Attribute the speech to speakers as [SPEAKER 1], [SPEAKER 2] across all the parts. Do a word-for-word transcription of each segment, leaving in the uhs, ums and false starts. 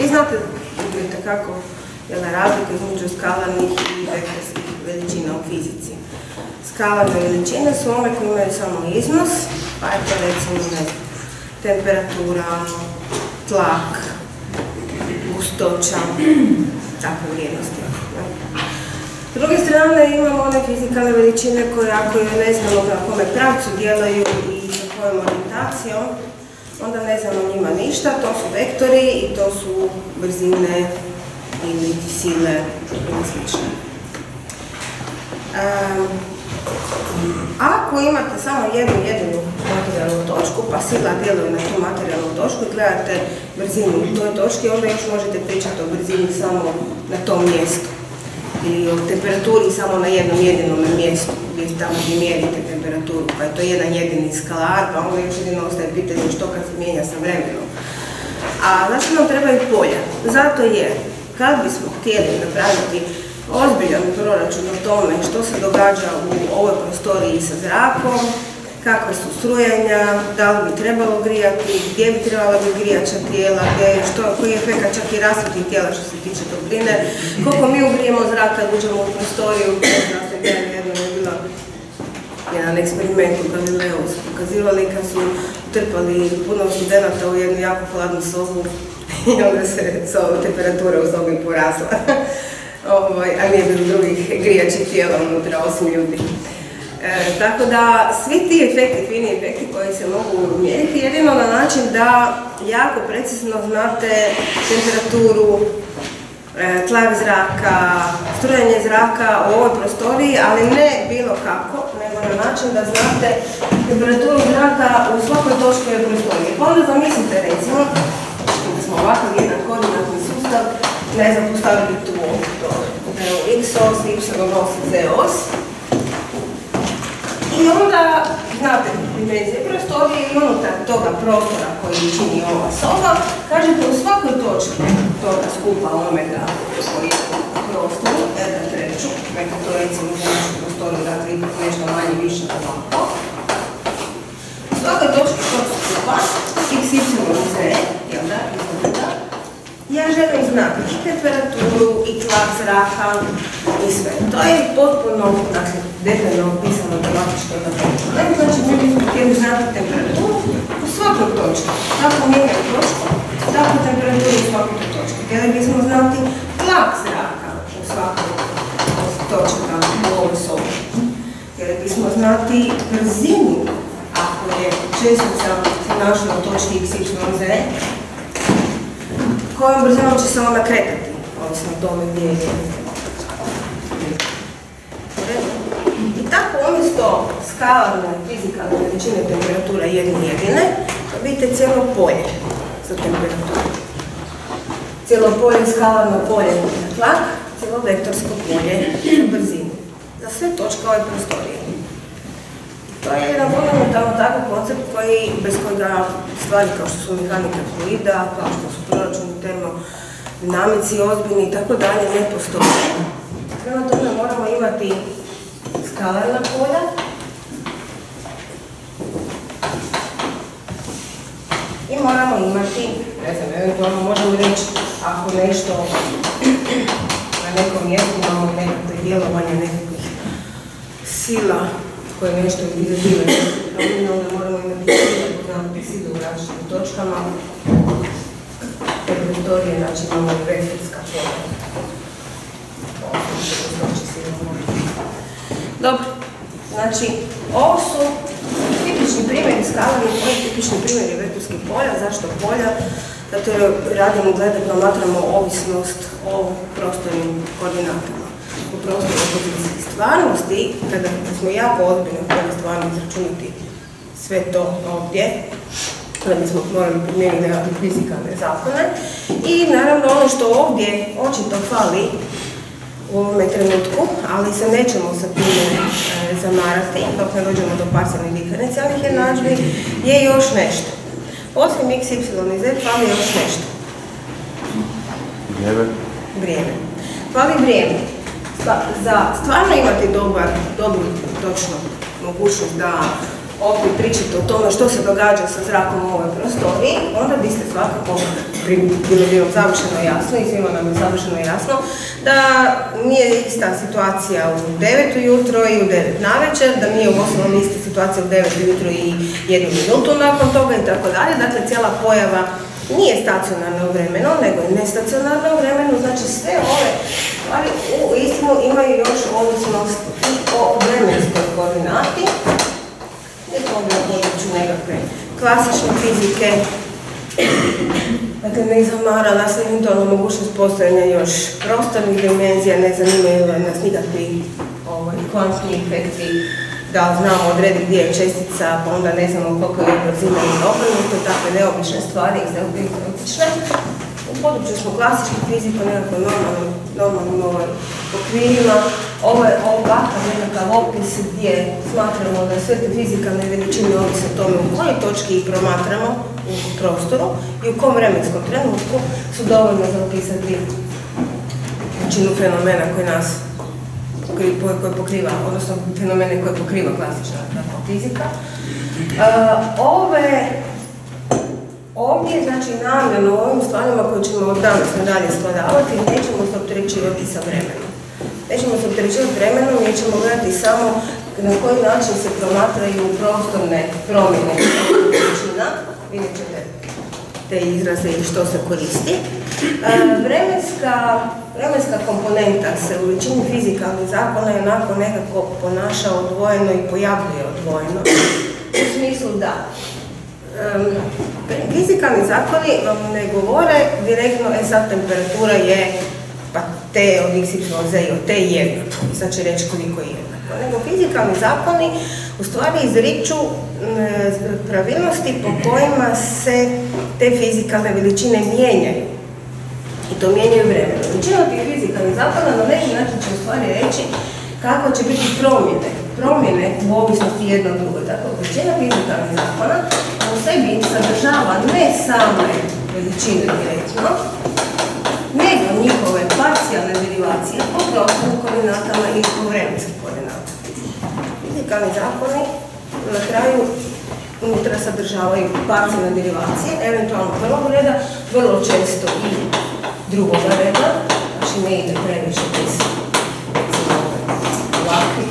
[SPEAKER 1] Vi znate kako je na razlika između skalarnih i vektorskih veličina u fizici. Skalarne veličine su one koje imaju samo iznos, pa je to recimo ne znam, temperatura, tlak, gustoća, takve vrijednosti. S druge strane imamo one fizikalne veličine koje ako je ne znamo na kome pravcu djelaju i sa kojom orijentacijom, onda ne znamo njima ništa, to su vektori i to su brzine ili sile ili slično. Um, ako imate samo jednu jedinu materijalnu točku, pa sila djeluje na tu materijalnu točku i gledate brzinu u toj točki, onda još možete pričati o brzini samo na tom mjestu. Ili o temperaturi samo na jednom jedinom mjestu, gdje tamo gdje mjerite temperaturu, pa je to jedan jedini skalar, pa onda još jedino ostaje pitanje što kad se mijenja sa vremenom. A zašto nam trebaju polja? Zato jer kad bismo htjeli napraviti ozbiljan proračun o tome što se događa u ovoj prostoriji sa zrakom, kakve su strujanja, da li bi trebalo grijati, gdje bi trebala biti grijača tijela, gdje, što, koji je efekat čak i rasvjetnih tijela što se tiče topline, koliko mi ugrijemo zrak kad uđemo u prostoriju, da se gledam jedno je bila jedan eksperiment u Galileu, su pokazivali kad su trpali puno studenata u jednu jako hladnu sobu i onda se temperatura u sobi porasla. A nije bilo drugih grijačih tijela unutra osim ljudi. E, tako da svi ti efekti, fini efekti koji se mogu mjeriti jedino na način da jako precizno znate temperaturu, e, tlak zraka, strujanje zraka u ovoj prostoriji, ali ne bilo kako, nego na način da znate temperaturu zraka u svakoj točki ove prostorije. Pa onda zamislite recimo da smo ovakav jedan koordinatni sustav, ne znam, postavili tu x-os, y-os, z-os. I onda, znate, dimenzije prostorije i unutar toga prostora koji čini ova soba, kažete u svakoj točki toga skupa omega koji je u prostoru, jedan treću, neka to recimo za našu prostoriju, dakle ipak nešto manje više od ovako. U svakoj točki tog skupa, x, y, z, jel da, izgleda, ja želim znati i temperaturu, i tlak zraka, i sve. To je potpuno, dakle, detaljno opisano matematički na temperaturu. Znači, mi bismo htjeli znati temperaturu u svakoj točki. Tako mijenjaju točku, tako temperaturu u svakoj točki. Htjeli bismo znati tlak zraka u svakoj točki u ovoj sobi. Htjeli bismo znati brzinu, ako je čestica se našla u točki x, y, z, kojom brzinom će se ona kretati, ovisno o tome gdje je. I tako umjesto skalarne fizikalne veličine temperatura jedne jedine, vidite cijelo polje za temperaturu. Cijelo polje je skalarno polje za tlak, cijelo vektorsko polje za brzinu. Za sve točke ove prostorije. To je jedan fundamentalno takav koncept koji, bez kojega stvari kao što su mehanika fluida, kao što su proračuni, termodinamici, ozbiljni i tako dalje ne postoje. Prema tome moramo imati skalarna polja i moramo imati, ne znam, eventualno možemo reći ako nešto na nekom mjestu imamo nekakve djelovanje nekakvih sila koje nešto izazivaju promjene, onda moramo imati sile, poznati sile u različitim točkama. Te prostorije, znači imamo i vektorska polja. Dobro, znači ovo su tipični primjeri skalarnih polja, tipični primjeri vektorskih polja. Zašto polja? Zato jer radimo, gledamo, promatramo ovisnost o prostornim koordinatama. U prostoru pozicijskih stvarnosti, kada smo jako ozbiljno htjeli stvarno izračunati sve to ovdje, da bismo morali primijeniti nekakve fizikalne zakone. I naravno ono što ovdje očito fali u ovome trenutku, ali se nećemo sa time e, zamarati dok ne dođemo do parcijalnih diferencijalnih jednadžbi, je još nešto. Osim x, y i z fali još nešto.
[SPEAKER 2] Vrijeme.
[SPEAKER 1] Vrijeme. Fali vrijeme. Za stvarno imati dobar, dobru, točno mogućnost da ovdje pričate o tome što se događa sa zrakom u ovoj prostoriji, onda biste svakako, bilo bi vam završeno jasno i svima nam je završeno jasno, da nije ista situacija u devet ujutro i u devet navečer, da nije u osnovom ista situacija u devet ujutro i jednu minutu nakon toga i tako dalje. Dakle, cijela pojava nije stacionarna u vremenu, nego je nestacionarna u vremenu, znači sve ove stvari u istinu imaju još ovisnost i o vremenskoj koordinati. Na području nekakve klasične fizike. Dakle, ne zamara nas eventualno mogućnost postojanja još prostornih dimenzija, ne zanimaju nas nikakvi ovaj, kvantni efekti, da znamo odrediti gdje je čestica, pa onda ne znamo koliko je brzina i obrnuto, takve neobične stvari i neobične. U području smo klasičnih fizika, nekako normalnim, normalnim ovaj, okvirima. Ovo je ovakav nekakav opis gdje smatramo da sve te fizikalne veličine ovise o tome u kojoj točki ih promatramo u prostoru i u kom vremenskom trenutku su dovoljno za opisati većinu fenomena koji nas koje pokriva, odnosno fenomene koje pokriva klasična fizika. Ove Ovdje, znači, namjerno u ovim stvarima koje ćemo od danas nadalje skladavati, nećemo se opterećivati sa vremenom. Nećemo se opterećivati vremenom, mi ćemo gledati samo na koji način se promatraju prostorne promjene veličina. Vidjet ćete te izraze i što se koristi. Vremenska, vremenska komponenta se u većini fizikalnih zakona je onako nekako ponaša odvojeno i pojavljuje odvojeno. U smislu da Um, fizikalni zakoni vam ne govore direktno, e sad temperatura je pa T od x, y, z i od T jednako, i sad će reći koliko je jednako. Nego fizikalni zakoni u stvari izriču pravilnosti po kojima se te fizikalne veličine mijenjaju. I to mijenjaju vremenu. Većina tih fizikalnih zakona na neki način će u stvari reći kako će biti promjene. Promjene u ovisnosti jedno od drugo. Dakle, većina fizikalnih zakona u sebi sadržava ne same veličine direktno, nego njihove parcijalne derivacije po prostornim koordinatama i po vremenskim koordinatama. Fizikalni zakoni na kraju unutra sadržavaju parcijalne derivacije, eventualno prvog reda, vrlo često i drugog reda, znači ne ide previše bez ovakvih.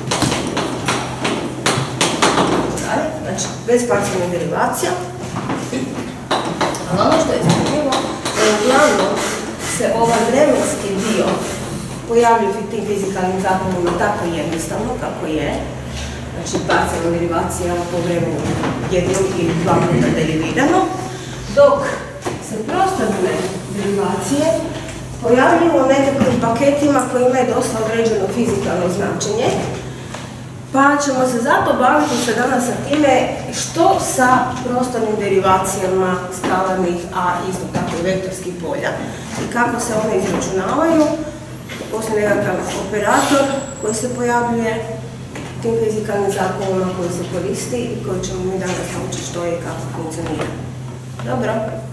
[SPEAKER 1] Znači, bez parcijalnih derivacija. Ali ono što je zanimljivo, da uglavnom se ovaj vremenski dio pojavljuje u tim fizikalnim zakonima tako jednostavno kako je. Znači, parcijalna derivacija po vremenu jednom ili dva puta derivirano, dok se prostorne derivacije pojavljuju u nekakvim paketima koji imaju dosta određeno fizikalno značenje, pa ćemo se zato baviti se danas sa time što sa prostornim derivacijama skalarnih, a isto tako i vektorskih polja i kako se one izračunavaju. Postoji nekakav operator koji se pojavljuje tim fizikalnim zakonima koji se koristi i koji ćemo mi danas naučiti što je i kako funkcionira. Dobro.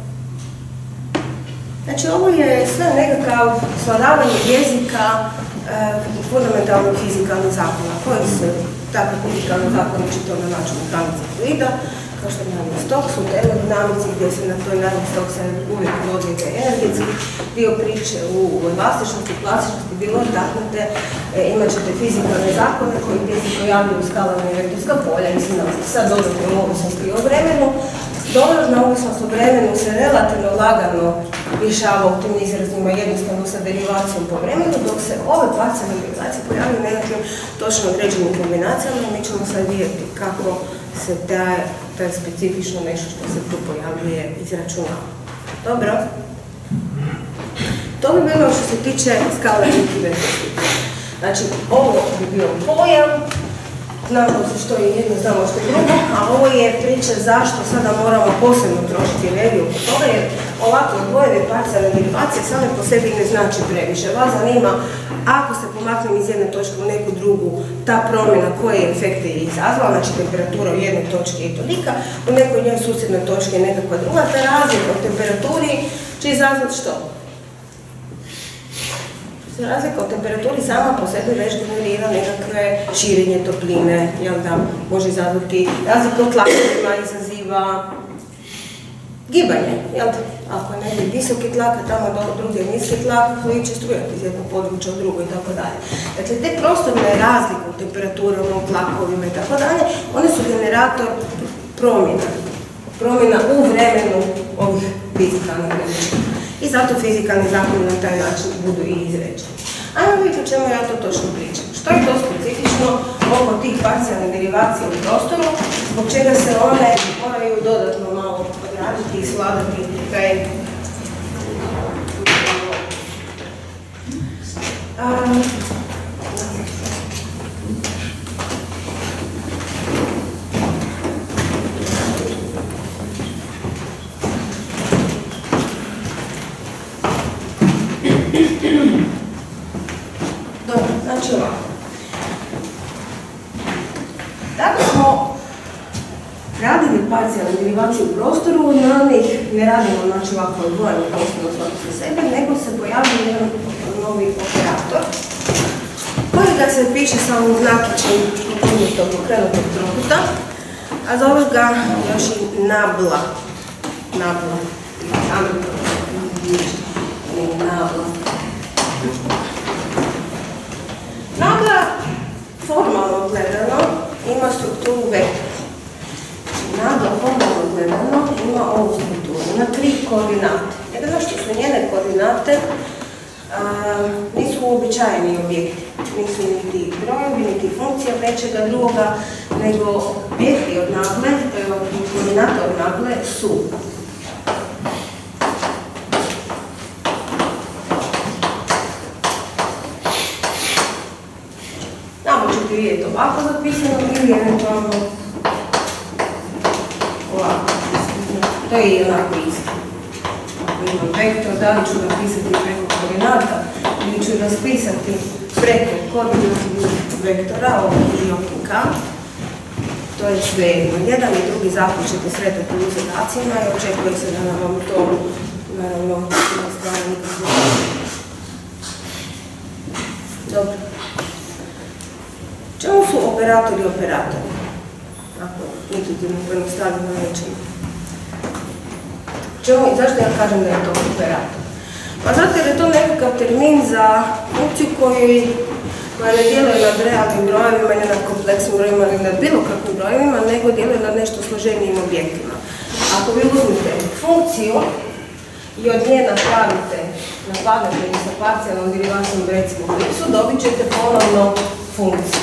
[SPEAKER 1] Znači, ovo je sve nekakav svladavanje jezika e, fundamentalnog fizikalnih zakona, koji se takve fizikalne zakone čito na načinu tablice fluida, kao što je naravno Stokes u termodinamici, gdje se na toj naravno Stokes uvijek vodi da je energetski dio priče u elastičnosti, plastičnosti, bilo taknete, e, imat ćete fizikalne zakone koji gdje se pojavljaju u skalarna i vektorska polja, mislim da sad dodatno ovisnosti o vremenu. Dodatna ovisnost o vremenu se relativno lagano rješava u tim izrazima jednostavno sa derivacijom po vremenu, dok se ove parcijalne derivacije pojavljaju nekakvim točno određenim kombinacijama i mi ćemo sad vidjeti kako se daje taj specifično nešto što se tu pojavljuje izračunava. Dobro? To bi bilo što se tiče skalarnih i vektorskih. Znači, ovo bi bio pojam, znamo što je jedno, znamo što je drugo, a ovo je priča zašto sada moramo posebno trošiti energiju oko toga, jer ovakve odvojene parcijalne derivacije same po sebi ne znači previše. Vas zanima, ako se pomaknem iz jedne točke u neku drugu, ta promjena koje efekte je izazvala, znači temperatura u jednoj točki je tolika, u nekoj njoj susjednoj točki je nekakva druga, ta razlika u temperaturi će izazvati što? Za razliku od temperaturi sama po sebi već generira nekakve širenje topline, jel da može izazvati razliku od tlakovima, izaziva gibanje, jel da? Ako je negdje visoki tlak, a tamo do druge niski tlak, fluid će strujati iz jednog područja u drugo i tako dalje. Dakle, te prostorne razlike u temperaturama, u tlakovima i tako dalje, one su generator promjena. Promjena u vremenu ovih fizikalnih veličina. I zato fizikalni zakoni na taj način budu i izrečeni. Ajmo vidjeti o čemu ja to točno pričam. Što je to specifično oko tih parcijalnih derivacija u prostoru, zbog čega se one moraju dodatno malo odraditi i svladati taj um, Dobro, znači ovako. Da smo radili parcijalne derivacije u prostoru, na njih ne radimo znači ovako odvojeno posebno svaki za sebe, nego se pojavio jedan novi operator kojega se piše samo znakićem okrenutog okrenutog trokuta, a zove ga još i nabla. Nabla. Nabla. Nabla, formalno gledano, ima strukturu vektora. Nabla, formalno gledano, ima ovu strukturu, ima tri koordinate. Jedno što su njene koordinate a, nisu uobičajeni objekti, nisu niti brojevi, niti funkcija nečega drugoga, nego objekti od nagle, koordinate od nagle su ćete vidjeti ovako zapisano ili eventualno ovako. To je jednako isto. Ako imam vektor, da li ću napisati preko koordinata ili ću raspisati preko koordinatnih vektora, ovo i ok, to je sve jedno. Jedan i drugi zakon ćete sretati u zadacima i očekuje se da nam vam to naravno na strani nikako. Dobro. Čemu su operatori operatori? Ako intuitivno pojednostavljeno rečemo. Zašto ja kažem da je to operator? Pa zato jer je to nekakav termin za funkciju koja ne djeluje nad realnim brojevima, ne nad kompleksnim brojevima, ne nad bilo kakvim brojevima, nego djeluje nad nešto složenijim objektima. Ako vi uzmete funkciju i od nje napravite, napadate sa parcijalnom derivacijom recimo x-u, dobit ćete ponovno funkciju.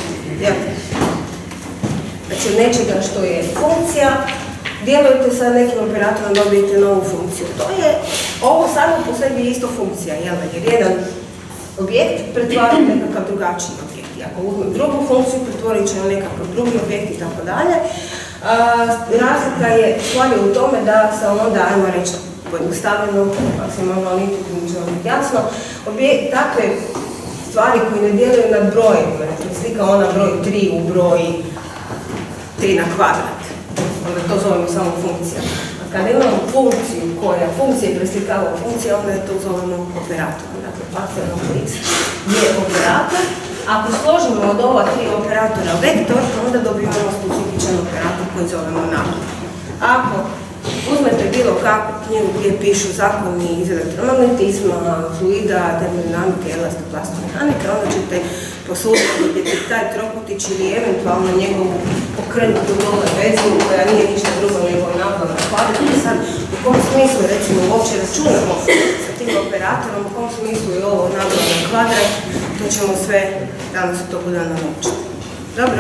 [SPEAKER 1] Znači od nečega što je funkcija, djelujete sa nekim operatorom, dobijete novu funkciju. To je, ovo samo po sebi je isto funkcija, jel? Jer jedan objekt pretvara nekakav drugačiji objekt. I ako uzmem drugu funkciju, pretvorit će nekakav drugi objekt i tako dalje. Razlika je stvari u tome da se onda, ajmo reći, pojednostavljeno, pa se malo intuitivno će vam biti jasno, takve stvari koje ne djeluju nad brojevima, slika ona broj tri u broj tri na kvadrat, onda to zovemo samo funkcija. A kada imamo funkciju koja funkcija preslikava u funkciju, onda je to zovemo operatorom. Dakle, parcijalno x je operator. Ako složimo od ova tri operatora vektor, onda dobijemo specifičan operator koji zovemo nabla. Ako uzmete bilo kakvu knjigu gdje pišu zakoni iz elektromagnetizma, fluida, termodinamike, elastoplasmomehanike, onda ćete poslušati vidjeti taj trokutić ili eventualno njegovu okrenutu dole vezu koja nije ništa drugo nego nabla na kvadrat. I sad, u kom smislu recimo uopće računamo sa tim operatorom, u kom smislu je ovo nabla na kvadrat, to ćemo sve danas u toku dana naučiti. Dobro?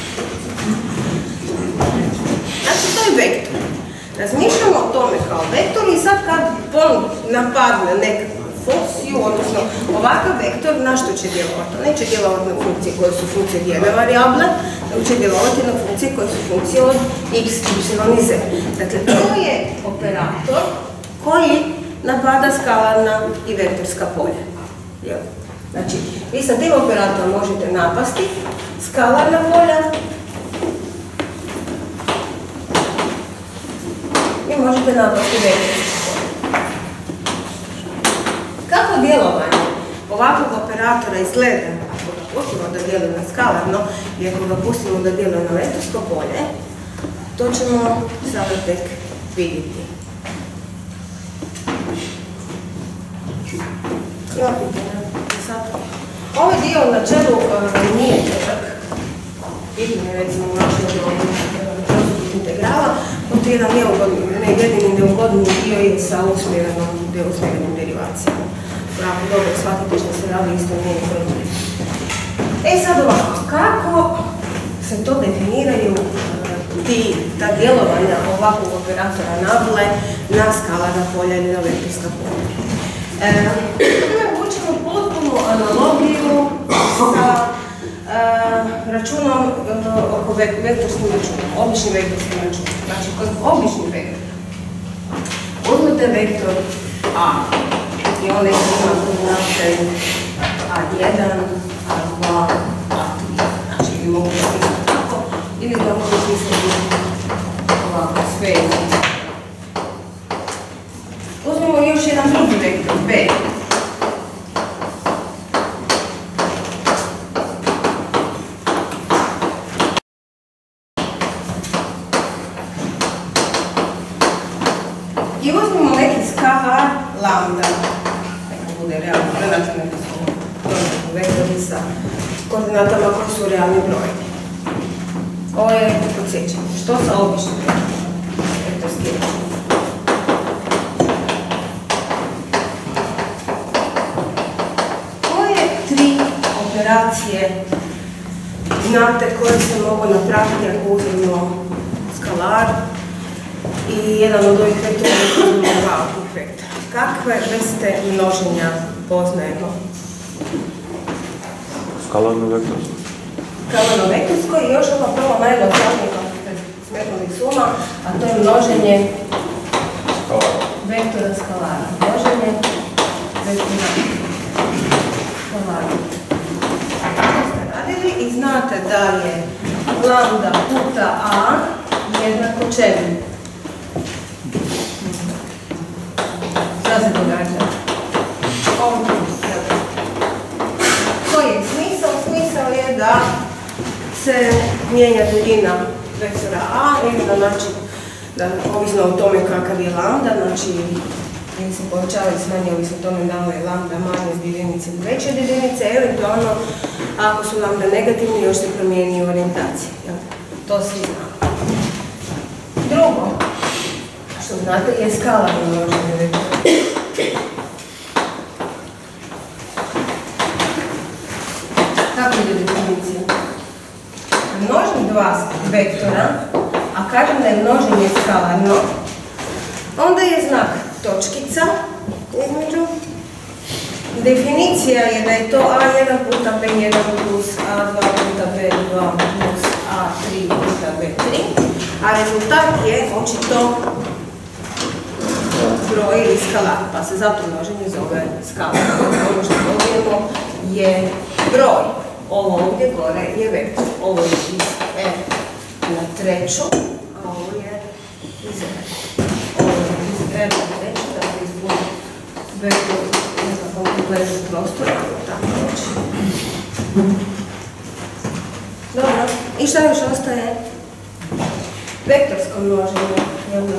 [SPEAKER 1] Znači, to je vektor. Razmišljamo o tome kao vektor i sad kad on napadne nekakvu funkciju, odnosno ovakav vektor, na što će djelovati? On neće djelovati na funkcije koje su funkcije od jedne varijable, nego će djelovati na funkcije koje su funkcije od x, y i z. Dakle, to je operator koji napada skalarna i vektorska polja. Znači, vi sa tim operatorom možete napasti skalarna polja i možete napasti vektorska polja. Kako djelovanje ovakvog operatora operatora izgleda ako ga pustimo da djeluje na skalarno i ako ga pustimo da djeluje na vektorsko polje, to ćemo sada tek vidjeti. Ima pitanja? Ovaj dio u načelu nije težak. Bitno je recimo u našoj integrala, od jedan jedini neugodni dio je sa usmjerenim derivacijama. Pravo, dobro, shvatite što se radi isto nije problem. E sad ovako, kako se to definiraju ti, ta djelovanja ovakvog operatora nabule na skalarna polja ili na vektorska polja? Tu učimo potpunu analogiju sa računom oko vektorskim računom, običnim vektorskim računom. Znači, kod obični vektor uzmete vektor A i onda ima koordinate A jedan, A dva, A tri. Znači, ili mogu smisliti tako, ili da mogu smisliti ovako, sve je. Uzmemo još jedan drugi vektor, B. I uzmemo neki skalar lambda, neka bude realni broj, znači neki su vektori sa koordinatama koji su realni brojni. Ovo je podsjećanje. Što sa običnim vektorskim računom? Koje tri operacije znate koje se mogu napraviti ako uzmemo skalar i jedan od ovih vektora je uzmemo dva od tih vektora? Kakve vrste množenja poznajemo?
[SPEAKER 2] Skalarno vektorsko.
[SPEAKER 1] Skalarno vektorsko i još ono prvo najjednostavnije smetnovih suma, a to je množenje vektora skalara. Množenje vektora skalara. To ste radili i znate da je lambda puta a jednako čemu? Šta se događa? Koji je smisao? Smisao je da se mijenja duljina vektora a ili na način da ovisno o tome kakav je lambda, znači ili se povećava i smanje ovisno o tome da li je lambda manje od jedinice ili veće od jedinice, eventualno ako su lambda negativni još se promijeni orijentacija. To svi znamo. Drugo, što znate, je skalarno množenje vektora. Kako je definicija? Množim dva vektora, a kažem da je množenje skalarno, onda je znak točkica između. Definicija je da je to a jedan puta b jedan plus a dva puta b dva plus a tri puta b tri, a rezultat je očito broj ili skalar, pa se zato množenje zove skalar. Ono što dobijemo je broj. Ovo ovdje gore je vektor. Ovo je iz e na treću, a ovo je iz e. Ovo je iz e na treću, dakle iz vektor nekakvom kompletnom prostoru, tako reći. Dobro, i šta još ostaje? Vektorsko množenje. Jedno.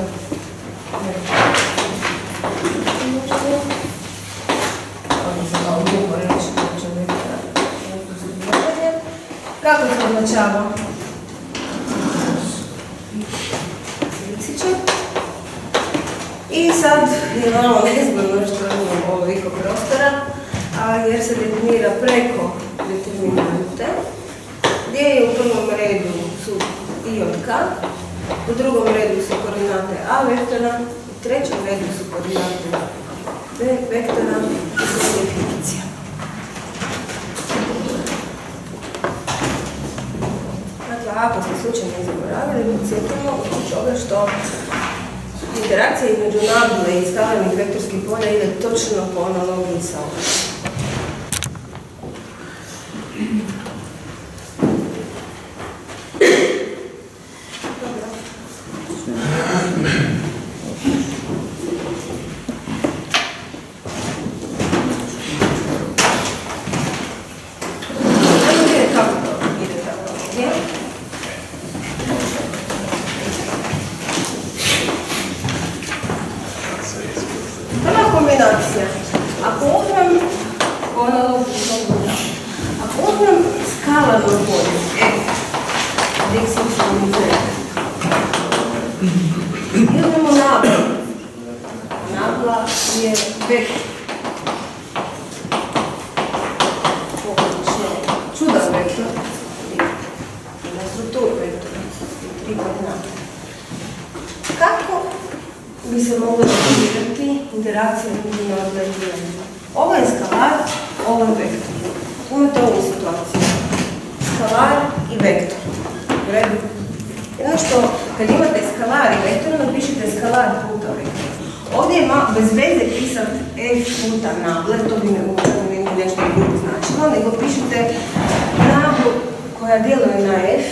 [SPEAKER 1] Množenje. Ovo se malo dugo reći, neće vektora. Kako se označava? Liksiće. I sad je malo nezgodno što imamo ovoliko prostora, jer se definira preko determinante, gdje je u prvom redu su i od k, u drugom redu su koordinate a vektora, u trećem redu su koordinate b vektora i su definicija. Ako ste slučajno zaboravili, podsjetimo od toga što interakcija između nabule i skalarnih vektorskih polja ide točno po analogiji sa ovom. skalarno polje f od x, y i z. Idemo nabla. Nabla je vektor. Čudan vektor. Na strukturu vektora. Tri koordinate. Kako bi se moglo definirati interakcija među nabla i vektora? Ovo je skalar, ovo je vektor. Imate ovu situaciju. Skalar i vektor. U redu? Jedno što, kad imate skalar i vektor, napišite skalar puta vektor. Ovdje je bez veze pisati f puta nable, to bi mi nešto drugo značilo, nego pišite nablu koja djeluje na f,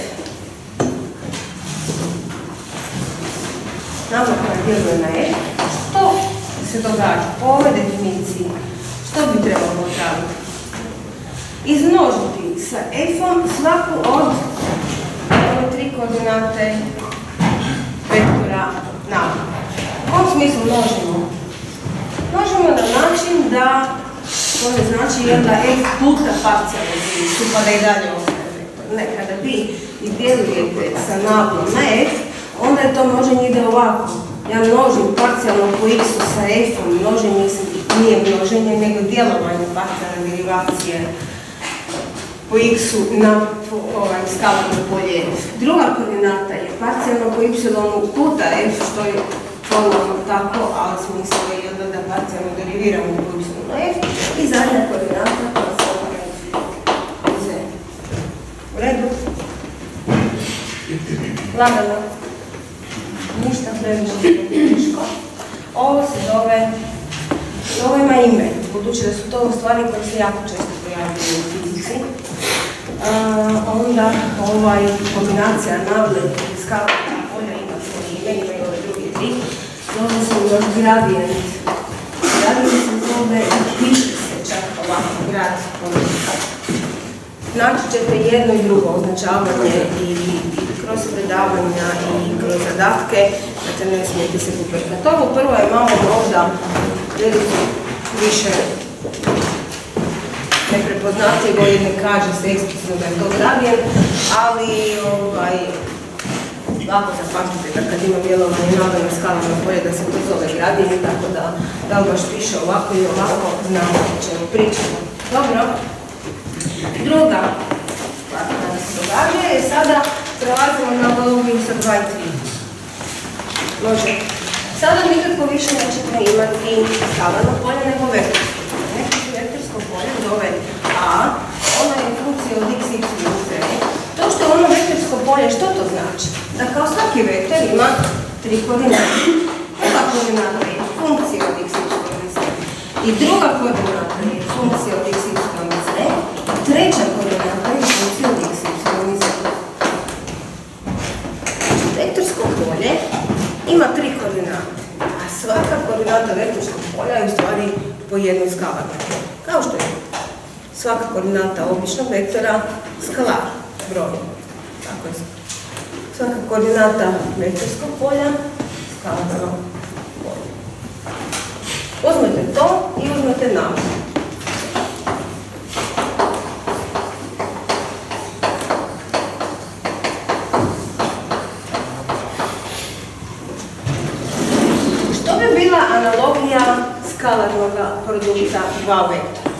[SPEAKER 1] nabla koja djeluje na f, što se događa po ovoj definiciji, što bi trebalo napraviti? Izmnožiti sa f-om svaku od ove tri koordinate vektora nabla. U kom smislu množimo? Množimo na način da to ne znači jer da f puta parcijalno izliču, pa da i dalje ostaje vektor. Ne, kada vi djelujete sa nablom na f, onda je to množenje ide ovako. Ja množim parcijalno po x-u sa f-om, množenje nije množenje, nego djelovanje parcijalne derivacije po x-u na ovaj, skalarno polje f. Druga koordinata je parcijalno po y puta f, što je ponovno tako, ali smislo je jedno da parcijalno deriviramo po y na f. I zadnja koordinata koja se zove z. U redu? Lagano. Ništa previše teško. Ovo se zove, ovo ima ime, budući da su to stvari koje se jako često pojavljaju u fizici. Uh, onda ovaj kombinacija nable i skalarnog polja ima svoje ime, ima i ove druge tri. Zove se još gradijent. Gradijent se zove, piše se čak ovako, grad. Naći ćete jedno i drugo označavanje i, i kroz predavanja i kroz zadatke, dakle ne smijete se poprkati. Ovo prvo je malo možda više neprepoznatljivo jer ne kaže se eksplicitno da je to gradijent, ali ovaj, lako zapamtite da kad ima djelovanje nabla na skalarno polje da se to zove gradijent, tako da da li baš piše ovako i ovako, znamo o čemu pričamo. Dobro. Druga stvar koja se događa je sada prelazimo na analogiju sa dva i tri. Može. Sada nikako više nećete imati skalarno polje nego vektorsko polje. Neko se vektorsko polje zove A, ono je funkcija od x, y i z. To što je ono vektorsko polje, što to znači? Da kao svaki vektor ima tri koordinate. Prva koordinata je funkcija od x, y i z. I druga koordinata je funkcija od x, y i z. Treća koordinata je funkcija od x, y i z. Vektorsko polje ima tri koordinate, a svaka koordinata vektorskog polja je u stvari po jednoj skalarnoj. Kao što je svaka koordinata običnog vektora skalar, broj. Tako je. Svaka koordinata vektorskog polja skalarno polje. Uzmete to i uzmete nablu. Analogija skalarnog produkta dva vektora.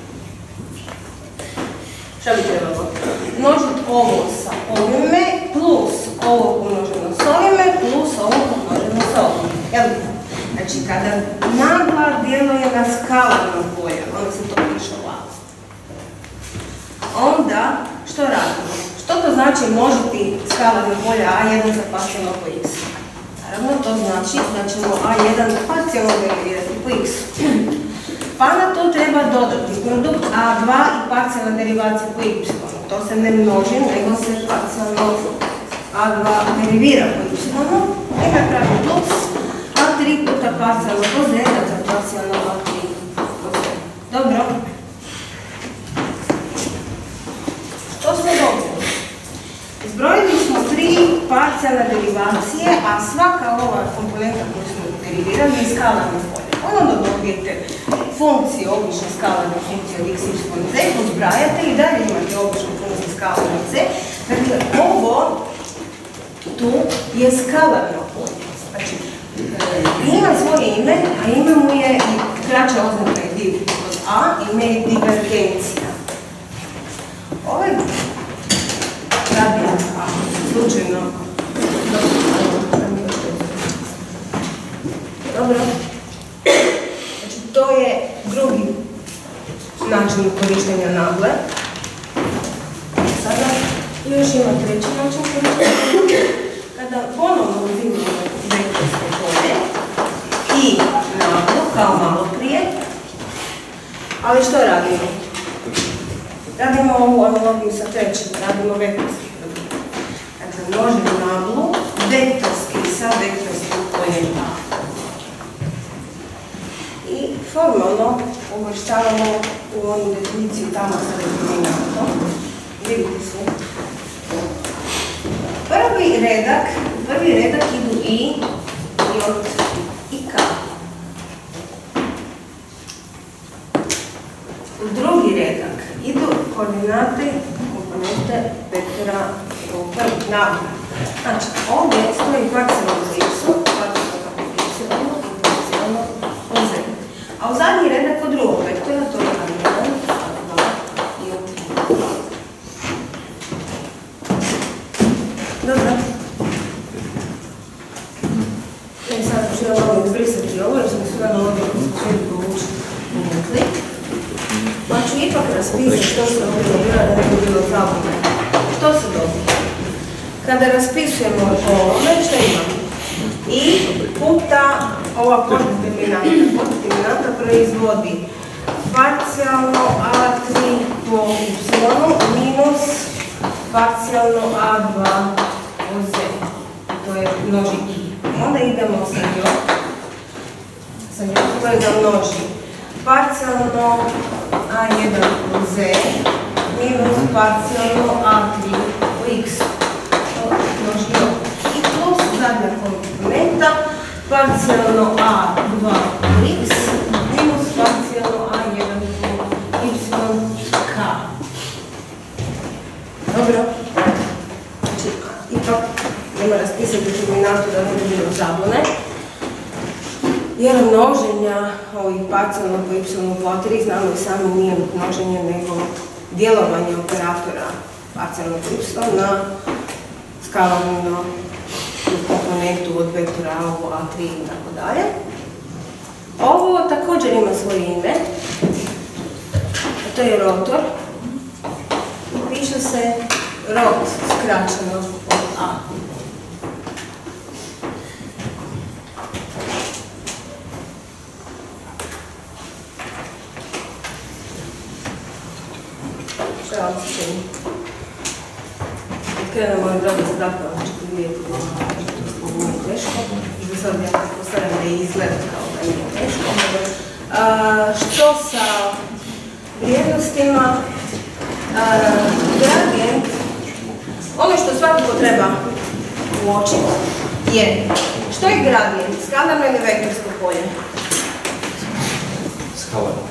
[SPEAKER 1] Šta bi trebalo? Množiti ovo sa ovime plus ovo pomnoženo s ovime plus ovo pomnoženo s ovime. Jel? Znači, kada nagla djeluje na skalarno polje, onda se to piše ovako. Onda, što radimo? Što to znači množiti skalarno polje a jedan za parcijalno po x? Naravno, to znači da ćemo a jedan parcijalno derivirati po x. Pa na to treba dodati produkt a dva i parcijalna derivacija po y. To se ne množi, nego se parcijalno a dva derivira po y. Neka pravi plus a tri puta parcijalno po z, dakle parcijalno a tri po z. Dobro. Što smo dobili? Izbrojili smo tri parcijalne derivacije, a svaka ova komponenta koju smo derivirali je skalarno polje. Onda dobijete funkcije, obične skalarne funkcije od x, y, z, uzbrajate i dalje imate obične funkcije skalarne z. Dakle, ovo tu je skalarno polje. Znači, ima svoje ime, a ime mu je i kraća oznaka je div od a, ime je divergencija. Ovaj gradijent, ako se slučajno dobro. Znači, to je drugi način korištenja nagle. Sada još ima treći način korištenja. Kada ponovno uzimamo vektorsko polje i naglu, kao malo prije, ali što radimo? Radimo ovu analogiju sa trećim, radimo vektorski produkt. Dakle, množimo naglu, vektorski sa vektorskim poljem A. I formalno uvrštavamo u onu definiciju tamo sa determinantom. Vidite svi. Prvi redak, prvi redak idu i, j i k. U drugi redak idu koordinate, komponente vektora nagla. Znači, ovdje stoji parcijalno z x-u, parcijalno y, parcijalno o z. A u zadnji redak od drugog vektora, to je a jedan, a dva i a tri. Dobro. Ja sad ću ja malo izbrisati ovo, jer smo sve analogije koji smo sve povući uvukli. Pa ću ipak raspisati što se ovdje dobila da ne bi bilo zabune. Što se dobila? Kada raspisujemo ovome, što imamo? I puta ova poddeterminanta. Poddeterminanta proizvodi parcijalno a tri po y minus parcijalno a dva po z. To je množi i. Onda idemo sa njom. Sa njom koji da množi parcijalno a jedan po z minus parcijalno a tri po x. To množi joj. I plus zadnja komponenta parcijalno a dva po x minus parcijalno a jedan po y k. Dobro. Znači, ipak nema raspisati determinantu da ne bi bilo zabune. Jer množenja ovih parcijalno po y po tri znamo i sami nije množenje nego djelovanje operatora parcijalno po y na skalarnu komponentu od vektora a u a tri i tako dalje. Ovo također ima svoje ime. To je rotor. Piše se rot skraćeno od a. Što vam se čini? Krenemo od roda zraka, ćete vidjeti da to nije teško. Za sad ja postavljam da je izgleda kao da nije teško. Što sa vrijednostima? Gradijent, ono što svakako treba uočiti je što je gradijent, skalarno ili vektorsko polje?
[SPEAKER 2] Skalarno.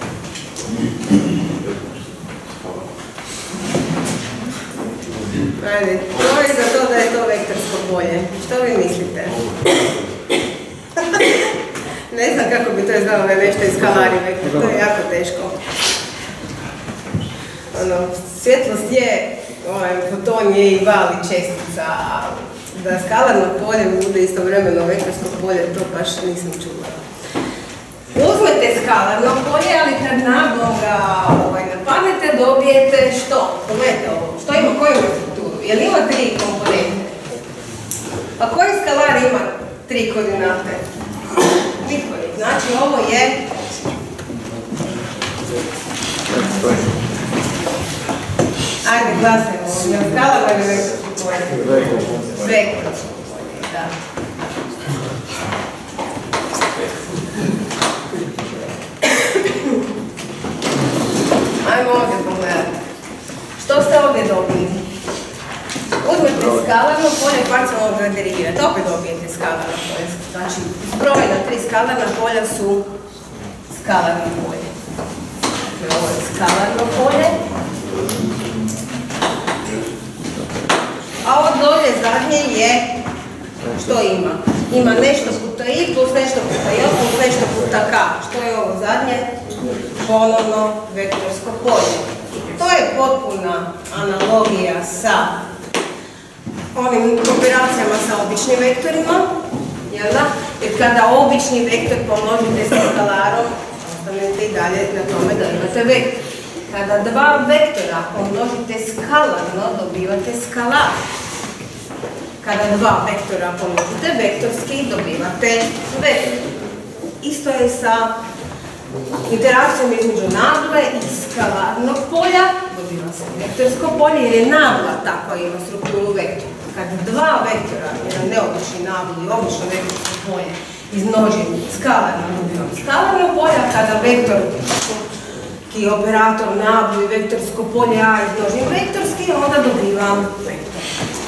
[SPEAKER 1] Ajde, to je za to da je to vektorsko polje. Što vi mislite? Ne znam kako bi to izgledalo da je nešto iz skalari vektor, to je jako teško. Ono, svjetlost je, ovaj, foton je i val i čestica, a da skalarno polje bude istovremeno vektorsko polje, to baš nisam čula. Uzmete skalarno polje, ali kad naglom ga ovaj, napadnete, dobijete što? Pogledajte ovo, što ima, koju ima strukturu? Je li ima tri komponente? Pa koji skalar ima tri koordinate? Nikoji. Znači ovo je ajde, glasajmo. Je li skalarno ili vektorsko polje? Vektorsko polje, da. Ajmo ovdje pogledati. Što ste ovdje dobili? Uzmete skalarno polje i parcijalno ga derivirate. Opet dobijete skalarno polje. Znači, zbrojena tri skalarna polja su skalarno polje. ovo je skalarno polje. A ovo dolje zadnje je, što ima? Ima nešto puta i plus nešto puta j plus nešto puta k. Što je ovo zadnje? Ponovno vektorsko polje. To je potpuna analogija sa onim operacijama sa običnim vektorima, jel da? Jer kada obični vektor pomnožite sa skalarom, ostanete i dalje na tome da imate vektor. Kada dva vektora pomnožite skalarno, dobivate skalar. Kada dva vektora pomnožite vektorski, dobivate vektor. Isto je sa interakcijom između nagle i skalarnog polja, dobiva se vektorsko polje jer je nagla takva, ima strukturu vektora. Kad dva vektora, jedan neobični nagli i obično vektorsko polje, izmnožim skalarno, dobivam skalarno polje, a kada vektor i operator nagli i vektorsko polje A izmnožim vektorski, onda dobivam vektor.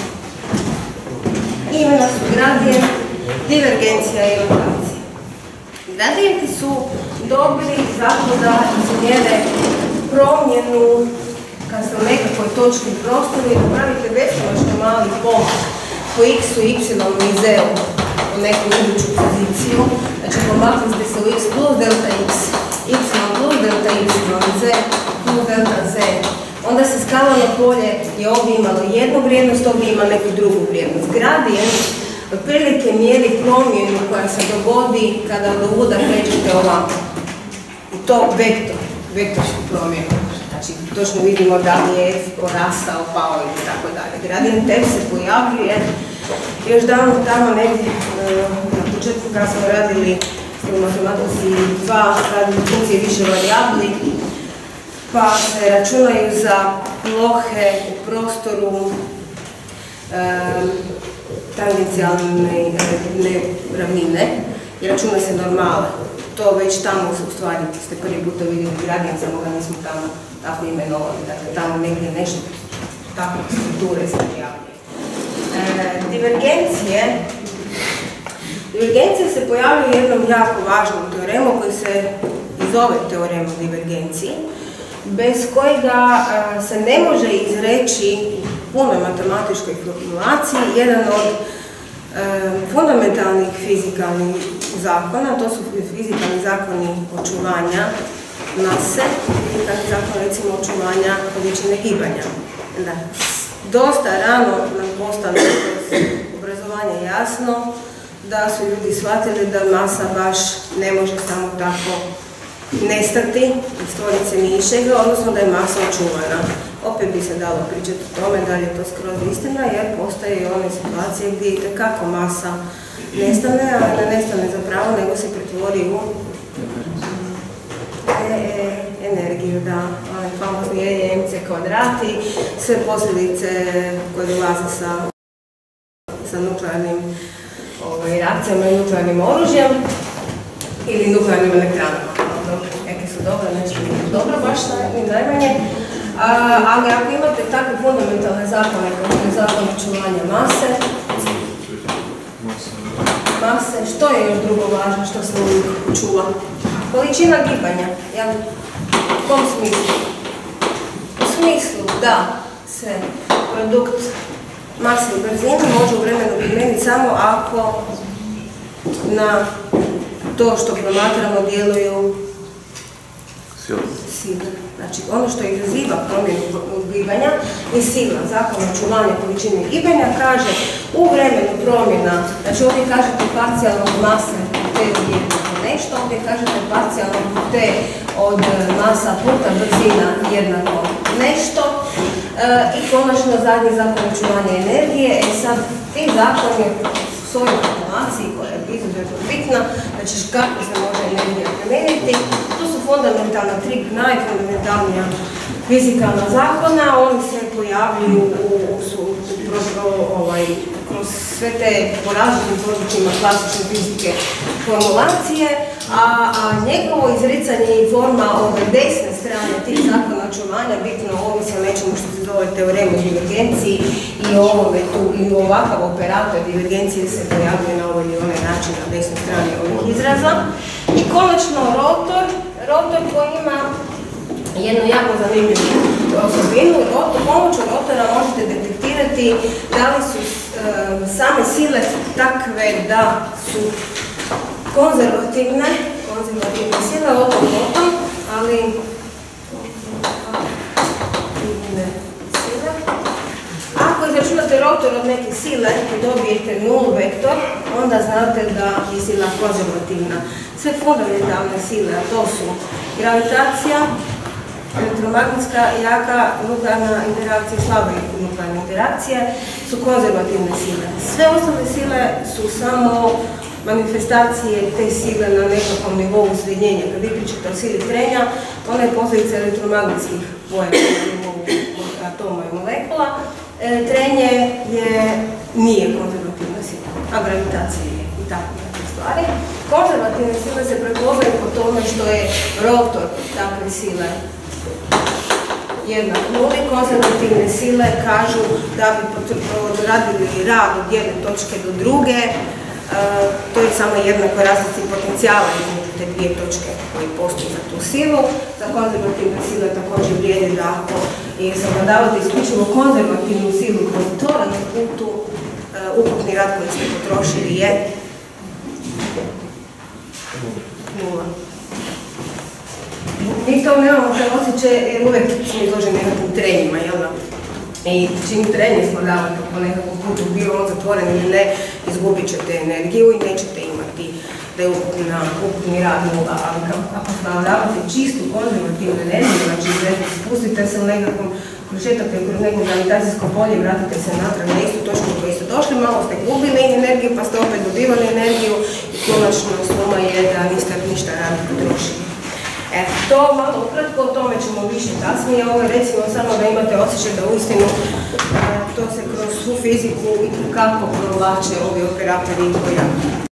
[SPEAKER 1] Imena su gradijent, divergencija i rotacija. Gradijenti su dobri zato da izmjere promjenu kad ste u nekakvoj točki u prostoru i napravite beskonačno mali pomak po x-u, y-u i z-u u neku iduću poziciju. Znači pomakli ste se u x plus delta x, y plus delta y, z plus delta z. Onda se skalarno polje je ovdje imalo jednu vrijednost, ovdje ima neku drugu vrijednost. Gradijent otprilike mjeri promjenu koja se dogodi kada od ovuda krećete ovako. I to vektor, vektorsku promjenu. Znači, točno vidimo da li je porastao, pao i tako dalje. Gradijent f se pojavljuje još davno tamo negdje na početku kada smo radili u matematici dva, radili funkcije više varijabli, pa se računaju za plohe u prostoru tangencijalne ravnine i računa se normala. To već tamo u stvari ste prvi puta vidjeli gradijent, samo ga nismo tamo tako imenovali. Dakle, tamo negdje nešto takve strukture se pojavljuje. E, divergencije. Divergencije se pojavljaju jednom jako važnom teoremu koji se zove teorem o divergenciji, bez kojega a, se ne može izreći u punoj matematičkoj formulaciji jedan od e, fundamentalnih fizikalnih zakona. To su fizikalni zakoni očuvanja mase, fizikalni zakon recimo očuvanja količine gibanja. Da, dosta rano nam postane kroz obrazovanje jasno da su ljudi shvatili da masa baš ne može samo tako nestati i stvoriti se ničega, odnosno da je masa očuvana. Opet bi se dalo pričati o tome da li je to skroz istina, jer postoje i one situacije gdje itekako masa nestane, ali ne nestane zapravo, nego se pretvori u e, e, energiju, da, onaj famozni E je mc kvadrati, sve posljedice koje dolaze sa, sa nuklearnim ovaj, reakcijama i nuklearnim oružjem ili nuklearnim elektranama. Neke su dobre, nešto nije dobro, baš ni najmanje. A, ali ako imate takve fundamentalne zakone kao što je zakon očuvanja mase, mase, što je još drugo važno što se uvijek čuva? Količina gibanja, jel? U kom smislu? U smislu da se produkt mase i brzine može u vremenu primijeniti samo ako na to što promatramo djeluju sile. Znači, ono što izaziva promjenu gibanja je sila. Zakon očuvanja količine gibanja kaže u vremenu promjena, znači ovdje kažete parcijalno mase T jednako nešto, ovdje kažete parcijalno T od masa puta brzina jednako nešto. E, I konačno zadnji zakon očuvanja energije. E sad, ti zakoni u svojoj formulaciji koja je izuzetno bitna, znači kako se može energija promijeniti. To su fundamentalna tri najfundamentalnija fizikalna zakona, oni se pojavljuju u, su, kroz, ovaj, kroz sve te po različitim područjima klasične fizike formulacije, a, a njegovo izricanje i forma ove desne strane tih zakona očuvanja bitno ovisi o nečemu što se zove teorem o divergenciji i ovome tu, i ovakav operator divergencije se pojavljuje na ovaj ili onaj način na desnoj strani ovih izraza. I konačno rotor, rotor koji ima jednu jako zanimljivu osobinu. Pomoću rotora možete detektirati da li su same sile takve da su konzervativne, konzervativne sile, o tom potom, ali ako izračunate rotor od neke sile i dobijete nul vektor, onda znate da je sila konzervativna. Sve fundamentalne sile, a to su gravitacija, elektromagnetska, jaka, nuklearna interakcija i slaba nuklearna interakcija su konzervativne sile. Sve ostale sile su samo manifestacije te sile na nekakvom nivou srednjenja. Kad vi pričate o sili trenja, ona je posljedica elektromagnetskih pojava na nivou atoma i molekula. Trenje je, nije konzervativna sila, a gravitacija je i tako neke stvari. Konzervativne sile se prepoznaju po tome što je rotor takve sile jednak nuli. Konzervativne sile kažu da bi radili rad od jedne točke do druge. To je samo jednako razlici potencijala između te dvije točke koje postoji za tu silu. Za konzervativne sile također vrijedi da ako savladavate isključivo konzervativnu silu kroz tora na putu, ukupni rad koji ste potrošili je nula. Mi to nemamo taj osjećaj jer uvijek smo izloženi nekakvim trenjima, jel da? I čim trenje savladavate po nekakvom putu, bio on zatvoren ili ne, izgubit ćete energiju i nećete imati da je ukupni rad nula, ali ako savladavate čistu konzervativnu energiju, znači spustite se u nekakvom, prošetate kroz neko gravitacijsko polje, vratite se natrag na istu točku u kojoj ste došli, malo ste gubili energiju pa ste opet dobivali energiju i konačno suma je da niste ništa rada potrošili. Eto, to malo ukratko, o tome ćemo više kasnije. Ovo je recimo samo da imate osjećaj da uistinu to se kroz svu fiziku i kako provlače ovi operatori koja